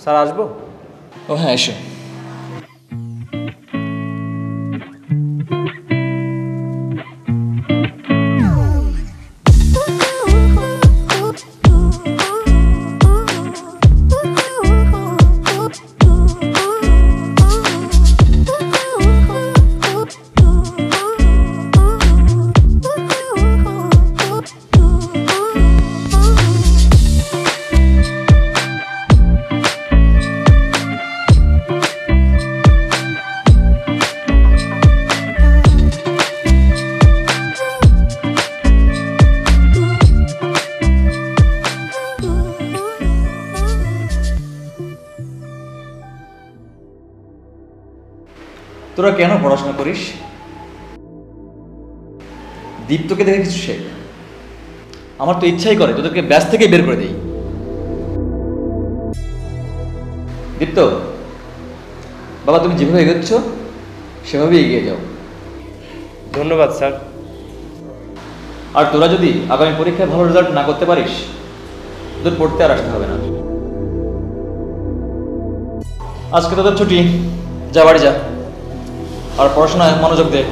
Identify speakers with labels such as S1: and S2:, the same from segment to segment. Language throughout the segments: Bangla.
S1: স্যার আসবো?
S2: ও হ্যাঁ, এসো। তোরা কেন পড়াশোনা করিস? দীপ্তকে দেখে কিছু শেখ। আমার তো ইচ্ছাই করে তোদেরকে ব্যাস থেকে বের করে দিই। দীপ্ত, বাবা তুমি যেভাবে এগোচ্ছ সেভাবেই এগিয়ে যাও।
S1: ধন্যবাদ স্যার।
S2: আর তোরা যদি আগামী পরীক্ষায় ভালো রেজাল্ট না করতে পারিস, তোদের পড়তে আর আসতে হবে না। আজকে তোদের ছুটি, যা বাড়ি যা, আর পড়াশোনায় মনোযোগ দে।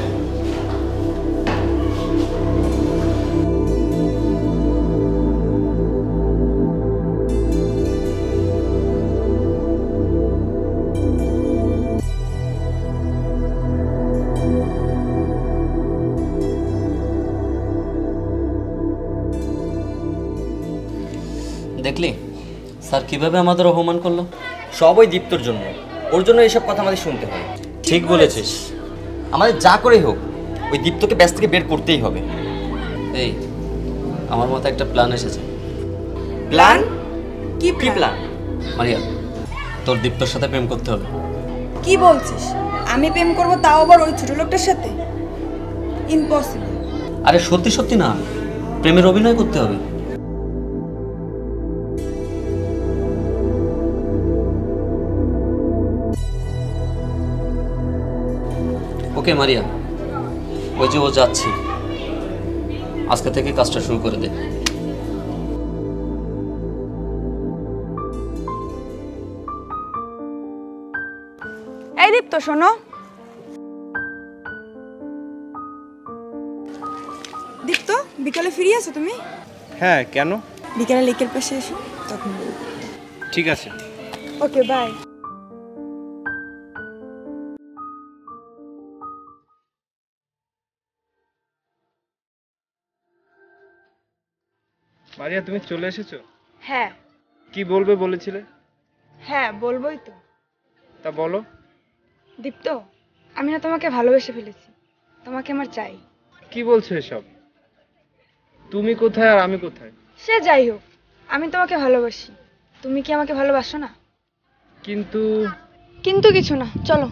S3: দেখলি স্যার কিভাবে আমাদের অপমান করলো?
S4: সব ওই দীপ্তর জন্য। ওর জন্য এইসব কথা আমাদের শুনতে হয়।
S3: ঠিক বলেছিস।
S4: আমাদের যা করেই হোক ওই দীপ্তকে ব্যাস থেকে বের করতেই হবে।
S3: এই আমার মাথায় একটা প্ল্যান এসেছে।
S4: প্ল্যান?
S5: কি
S4: কি প্ল্যান?
S3: মারিয়া, তোর দীপ্তর সাথে প্রেম করতে হবে।
S5: কি বলছিস? আমি প্রেম করব, তাও আবার ওই ছোট লোকটার সাথে? ইম্পসিবল।
S3: আরে সত্যি সত্যি না, প্রেমের অভিনয় করতে হবে। ওকে মারিয়া, ওই যে ও যাচ্ছে, আজকে থেকে কাজটা শুরু করে দে।
S5: এই দীপ্ত শোনো। দীপ্ত, বিকালে ফিরে আসো তুমি?
S1: হ্যাঁ, কেন?
S5: বিকালে লেকের পাশে এসো, তখন বলবো।
S1: ঠিক আছে।
S5: ওকে, বাই।
S1: মারিয়া, তুমি চলে এসেছো?
S5: হ্যাঁ।
S1: কি বলবে বলেছিলে?
S5: হ্যাঁ, বলবোই তো।
S1: তা বলো।
S5: দীপ্ত, আমি না তোমাকে ভালোবেসে ফেলেছি। তোমাকে আমার চাই।
S1: কি বলছো এসব? তুমি কোথায় আর আমি কোথায়?
S5: সে যাই হোক, আমি তোমাকে ভালোবাসি। তুমি কি আমাকে ভালোবাসো না?
S1: কিন্তু
S5: কিন্তু কিছু না, চলো।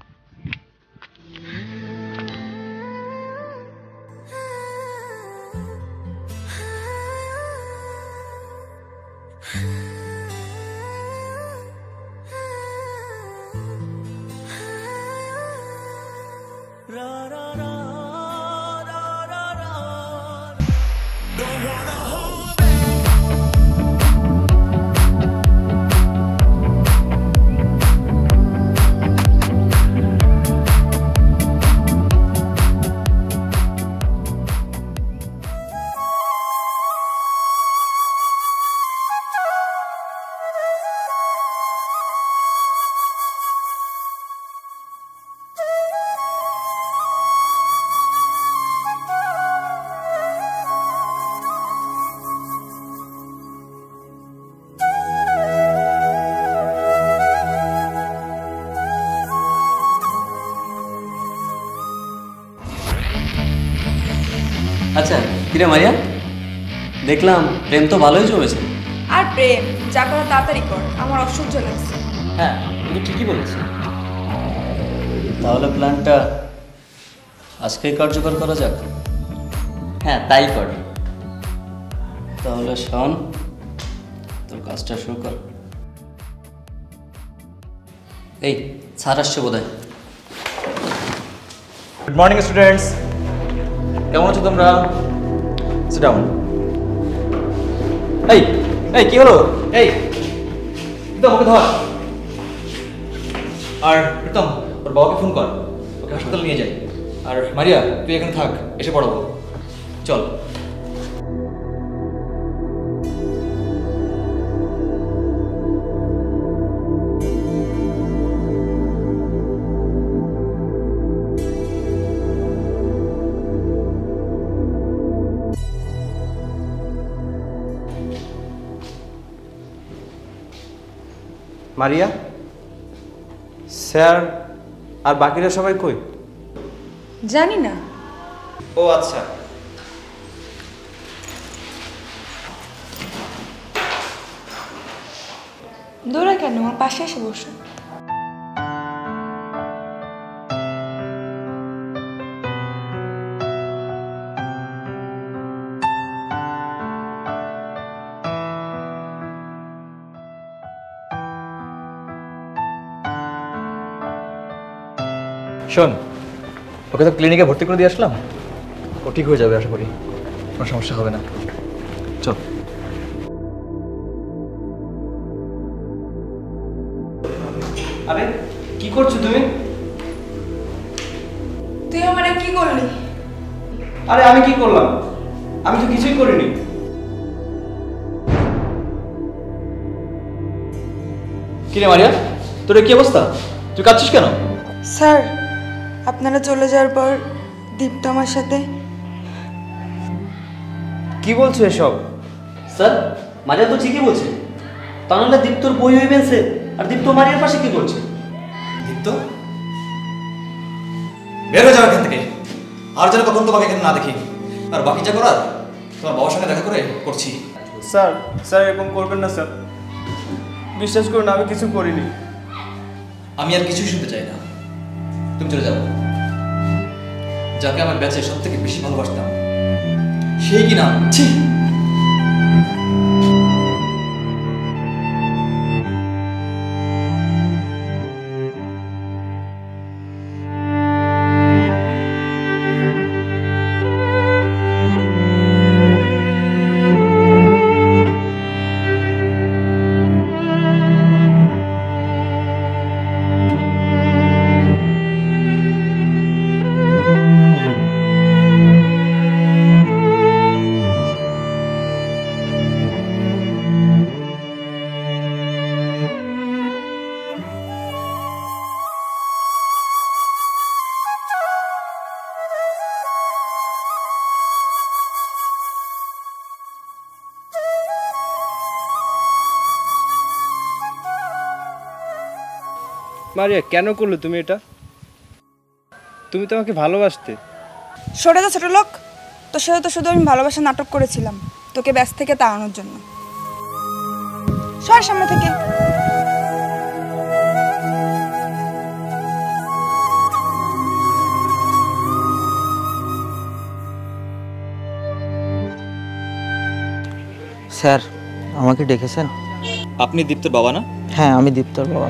S3: আচ্ছা কিরে মারিয়া, দেখলাম প্রেম তো ভালোই জমেছে।
S5: আর প্রেম যা করো তাড়াতাড়ি কর, আমার অসহ্য লাগছে।
S3: হ্যাঁ তুমি ঠিকই বলেছি। তাহলে প্ল্যানটা আজকেই কার্যকর করা যাক।
S4: হ্যাঁ, তাই কর।
S3: তাহলে শোন, তোর কাজটা শুরু কর। এই স্যার আসছে বোধহয়।
S2: গুড মর্নিং স্টুডেন্টস, কেমন আছো তোমরা? Sit down. এই এই কি হলো? এই তো আমাকে ধর। আর প্রীতম ওর বাবাকে ফোন কর, ওকে হাসপাতাল নিয়ে যাই। আর মারিয়া তুই এখানে থাক, এসে পড়াবো। চল।
S1: মারিয়া, স্যার আর বাকিরা সবাই কই?
S5: জানি না।
S1: ও আচ্ছা।
S5: দৌড়া কেন, আমার পাশে এসে বসো।
S2: শোন, ওকে তো ক্লিনিকে ভর্তি করে দিয়ে আসলাম, ও ঠিক হয়ে যাবে আশা করি, কোনো সমস্যা হবে না। চল।
S1: আরে কি করছো তুমি?
S5: তুই আমারে কি করলি?
S1: আরে আমি কি করলাম? আমি তো কিছুই করিনি।
S2: কিরে মারিয়া, তোর কি অবস্থা? তুই কাঁদছিস কেন?
S5: স্যার, আপনারা চলে যাওয়ার পর দীপ্ত আমার সাথে।
S1: কি বলছো এসব?
S3: স্যার, মারিয়া তো ঠিকই বলছে। তা নাহলে দীপ্তর বই হয়ে বেনছে, আর দীপ্ত মারিয়ার পাশে কি করছে?
S2: দীপ্ত, বের হয়ে যাও এখান থেকে, আর যেন কখন তোমাকে এখানে না দেখি। আর বাকি যা করার তোমার বাবার সঙ্গে দেখা করে করছি।
S1: স্যার, স্যার এরকম করবেন না স্যার, বিশ্বাস করুন আমি কিছু করিনি।
S2: আমি আর কিছুই শুনতে চাই না, তুমি চলে যাও। যাকে আমার ব্যাচে সব থেকে বেশি ভালোবাসতাম সেই কি নাম, ছি!
S1: মারিয়া, কেন করলে তুমি এটা? তুমি তো আমাকে ভালোবাসতে।
S5: সরে যা ছোট লোক, তোর সাথে তো শুধু আমি ভালোবাসা নাটক করেছিলাম তোকে ব্যাস থেকে তাড়ানোর জন্য। সর সামনে থেকে।
S6: স্যার, আমাকে ডেকেছেন?
S2: আপনি দীপ্তের বাবা না?
S6: হ্যাঁ, আমি দীপ্তর বাবা।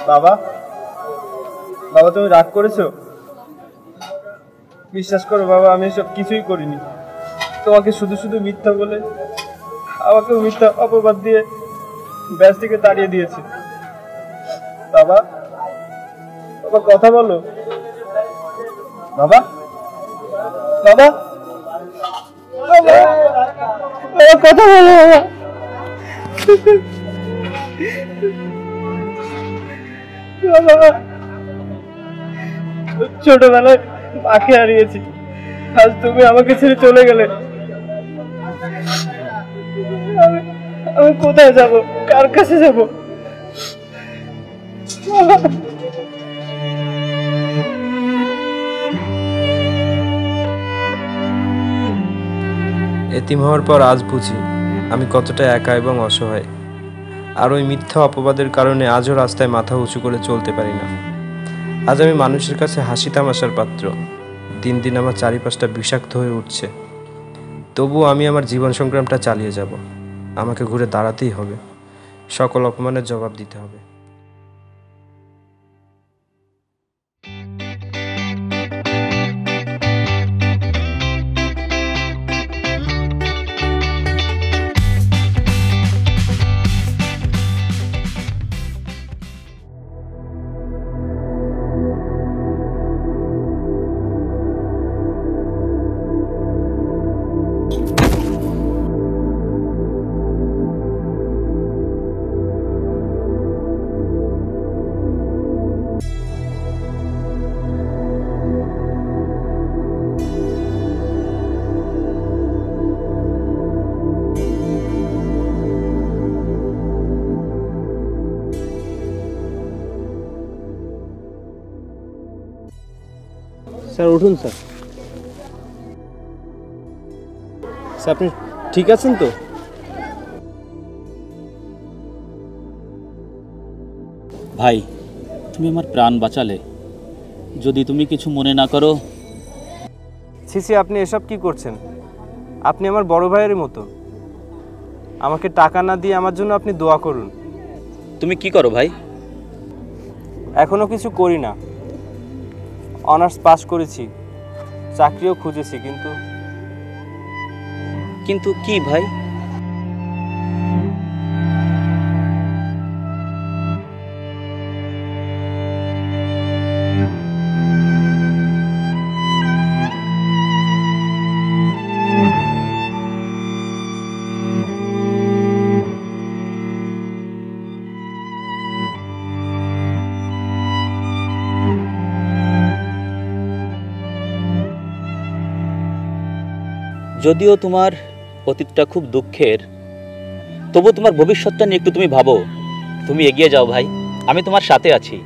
S1: বাবা, বাবা তুমি রাগ করেছো? বিশ্বাস করো বাবা, আমি এসব কিছুই করিনি। তোমাকে শুধু শুধু মিথ্যা বলে আমাকে মিথ্যা অপবাদ দিয়ে ব্যাস থেকে তাড়িয়ে দিয়েছে। বাবা, বাবা কথা বলো। বাবা, বাবা, বাবা, বাবা কথা বলো। বাবা, বাবা ছোটবেলায় মাকে হারিয়েছি, আজ তুমি আমাকে ছেড়ে চলে গেলে। আমি কোথায় যাব, কার কাছে যাব?
S7: এতিম হওয়ার পর আজ বুঝি আমি কতটা একা এবং অসহায়। আর ওই মিথ্যা অপবাদের কারণে আজও রাস্তায় মাথা উঁচু করে চলতে পারি না। আজ আমি মানুষের কাছে হাসি তামাশার পাত্র। দিন দিন আমার চারিপাশটা বিষাক্ত হয়ে উঠছে। তবুও আমি আমার জীবন সংগ্রামটা চালিয়ে যাব। আমাকে ঘুরে দাঁড়াতেই হবে, সকল অপমানের জবাব দিতে হবে।
S1: স্যার উঠুন স্যার। স্যার আপনি ঠিক আছেন তো?
S8: ভাই, তুমি আমার প্রাণ বাঁচালে। যদি তুমি কিছু মনে না করো।
S1: সিসি, আপনি এসব কি করছেন? আপনি আমার বড় ভাইয়ের মতো। আমাকে টাকা না দিয়ে আমার জন্য আপনি দোয়া করুন।
S8: তুমি কি করো ভাই?
S1: এখনো কিছু করি না। অনার্স পাস করেছি, চাকরিও খুঁজেছি,
S8: কিন্তু কি ভাই? যদিও তোমার অতীতটা খুব দুঃখের, তবু তোমার ভবিষ্যৎটা নিয়ে একটু তুমি ভাবো। তুমি এগিয়ে যাও ভাই, আমি তোমার সাথে আছি।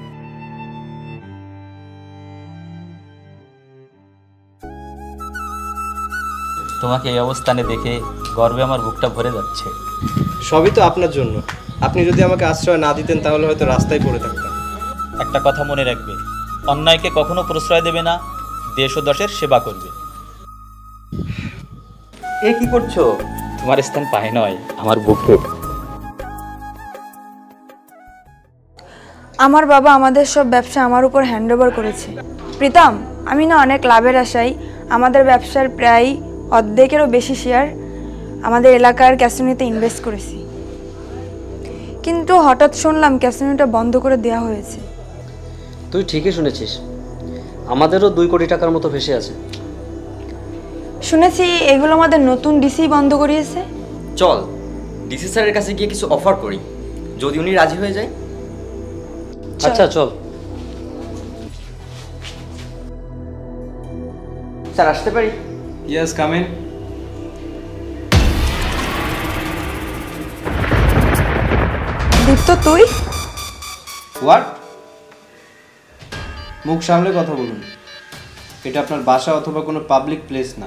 S8: তোমাকে এই অবস্থানে দেখে গর্বে আমার বুকটা ভরে যাচ্ছে।
S7: সবই তো আপনার জন্য। আপনি যদি আমাকে আশ্রয় না দিতেন তাহলে হয়তো রাস্তায় পড়ে থাকতাম।
S8: একটা কথা মনে রাখবে, অন্যায়কে কখনো প্রশ্রয় দেবে না, দেশ ও দশের সেবা করবে। এ কি করছো? তোমার স্থান পায়ে নয়, আমার বুকে।
S5: আমার বাবা আমাদের সব ব্যবসা আমার উপর হ্যান্ডওভার করেছে। প্রীতম, আমি না অনেক লাভের আশায় আমাদের ব্যবসার প্রায় অর্ধেকেরও বেশি শেয়ার আমাদের এলাকার ক্যাসিনোতে ইনভেস্ট করেছি, কিন্তু হঠাৎ শুনলাম ক্যাসিনোটা বন্ধ করে দেওয়া হয়েছে।
S3: তুই ঠিকই শুনেছিস, আমাদেরও 2 কোটি টাকার মতো ভেসে আছে।
S5: শুনেছি এগুলো আমাদের নতুন ডিসি বন্ধ করিয়েছে।
S4: চল ডিসি স্যারের কাছে গিয়ে কিছু অফার করি, যদি উনি রাজি হয়ে যায়।
S3: আচ্ছা চল।
S4: স্যার আসতে পারি?
S7: Yes, come in.
S5: দীপ্ত, তুই?
S7: হোয়াট? মুখ সামলে কথা বলুন। এটা আপনার বাসা অথবা কোনো পাবলিক প্লেস না।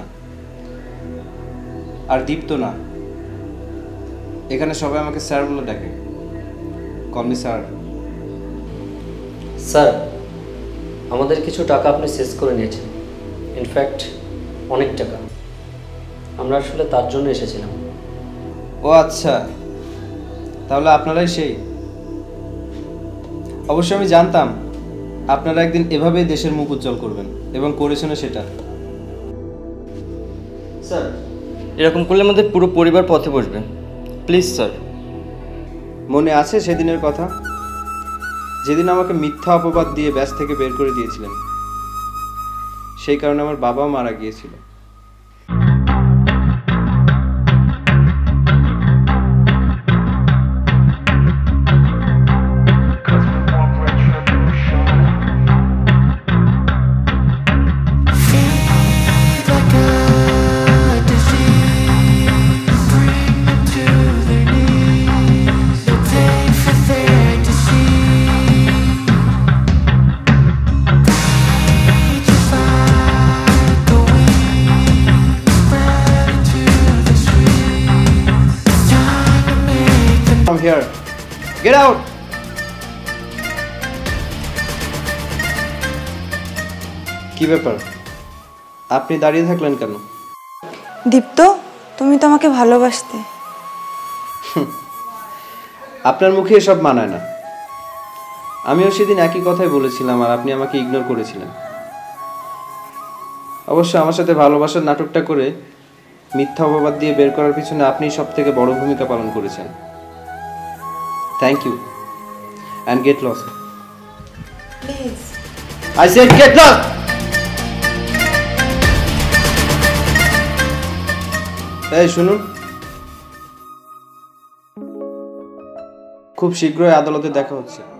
S7: আর দীপ্ত না, এখানে সবাই আমাকে স্যার বলে ডাকে। Call me sir.
S3: স্যার, আমাদের কিছু টাকা আপনি সেভ করে নিয়েছেন, ইনফ্যাক্ট অনেক টাকা। আমরা আসলে তার জন্য এসেছিলাম।
S7: ও আচ্ছা, তাহলে আপনারাই সেই।
S1: অবশ্য আমি জানতাম আপনারা একদিন এভাবেই দেশের মুখ উজ্জ্বল করবেন, এবং করেছেন সেটা।
S4: স্যার, এরকম করলে আমাদের পুরো পরিবার পথে বসবে। Please sir.
S1: মনে আছে সেদিনের কথা, যেদিন আমাকে মিথ্যা অপবাদ দিয়ে ব্যাস থেকে বের করে দিয়েছিলেন? সেই কারণে আমার বাবাও মারা গিয়েছিল। From here. Get out! কি ব্যাপার, আপনি দাঁড়িয়ে থাকলেন কেন?
S5: দীপ্ত, তুমি তো আমাকে ভালোবাসতে।
S1: আপনার মুখে এসব মানায় না। আমিও সেদিন একই কথাই বলেছিলাম, আর আপনি আমাকে ইগনোর করেছিলেন। অবশ্য আমার সাথে ভালোবাসার নাটকটা করে মিথ্যা অপবাদ দিয়ে বের করার পিছনে আপনিই সবথেকে বড় ভূমিকা পালন করেছেন। Thank you. And get lost.
S5: Please.
S1: I said get lost! এই শুনুন, খুব শীঘ্রই আদালতে দেখা হচ্ছে।